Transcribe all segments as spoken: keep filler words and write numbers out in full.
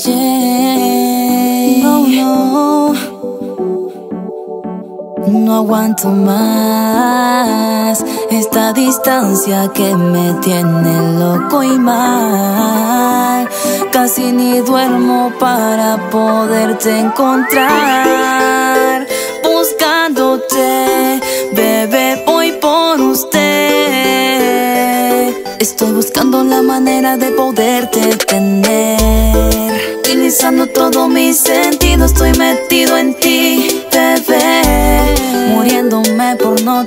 yeah. No, no, no aguanto más esta distancia que me tiene loco y mal. Casi ni duermo para poderte encontrar. Buscándote, bebé, voy por usted. Estoy buscando la manera de poderte tener. Utilizando todo mi sentido, estoy metido en ti, bebé. Muriéndome por no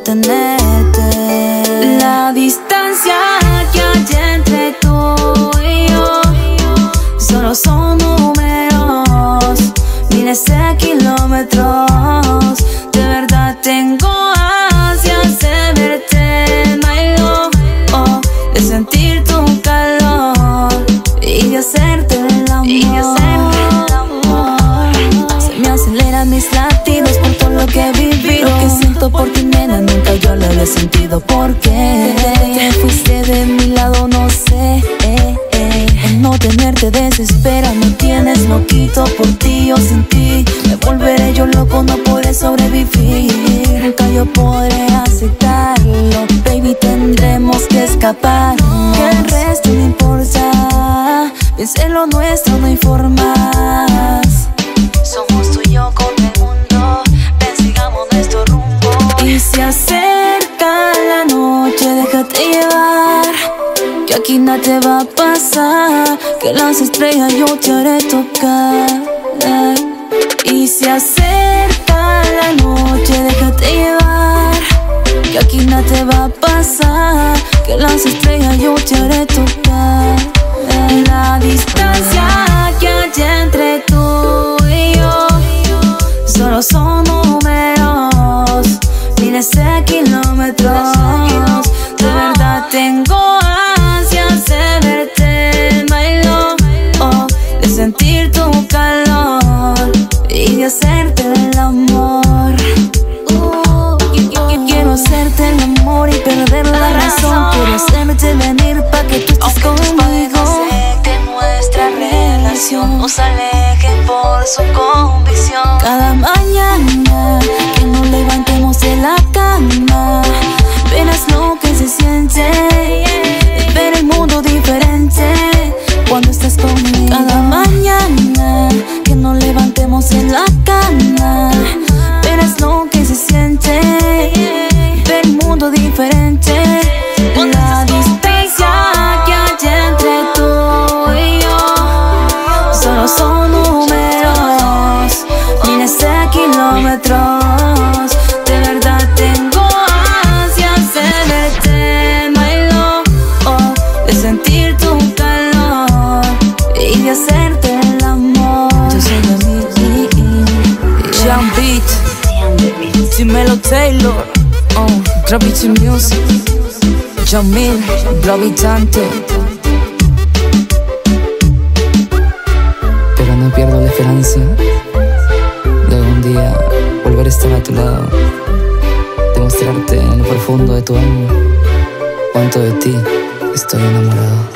tenerte. La distancia que hay entre tú y yo solo son números, miles de kilómetros. De verdad tengo ansias de verte, my love, oh, de sentir tu calor y de hacerte el amor. Y de hacerte el amor. Se me aceleran mis latidos por todo lo que he vivido. Lo que siento por ti, nena, nunca yo lo había sentido. ¿Por qué? Desde que fuiste de mi lado, no sé, eh, eh. El no tenerte desespera, me tienes loquito por ti o sin ti. Me volveré yo loco, no podré sobrevivir. Nunca yo podré aceptarlo, baby, tendremos que escapar. Que el resto no importa, piensa en lo nuestro, no hay formas. Somos tú y yo con el mundo, ven, sigamos nuestro rumbo. Y se acerca la noche, déjate llevar, que aquí nada te va a pasar, que las estrellas yo te haré tocar. Y se acerca la noche, déjate llevar, que aquí nada te va a pasar, que las estrellas yo te haré tocar. La distancia que hay entre tú y yo solo son números, miles de kilómetros. De verdad tengo ansias de verte, my love, oh, de sentir tu calor y de hacerte el amor. uh, Quiero hacerte el amor y perder la razón. Quiero hacerte venir pa' que tú estés conmigo. Que nuestra relación nos aleje por su convicción. Cada mañana que nos levantemos de la cama, verás lo que se siente, es ver el mundo diferente cuando estás conmigo. Cada mañana que nos levantemos en la cama, verás lo que se siente, ver el mundo diferente. La distancia que hay entre tú y yo solo son números, miles de kilómetros. De verdad tengo ansias de verte, my love, oh, de sentir tu calor y de hacerte el amor. Yo soy de mí, Jam Beat, Timelo Taylor, oh, Gravity Music, Jamil, Gravitante. Pero no pierdo la esperanza de algún día volver a estar a tu lado, demostrarte en lo profundo de tu alma cuánto de ti estoy enamorado.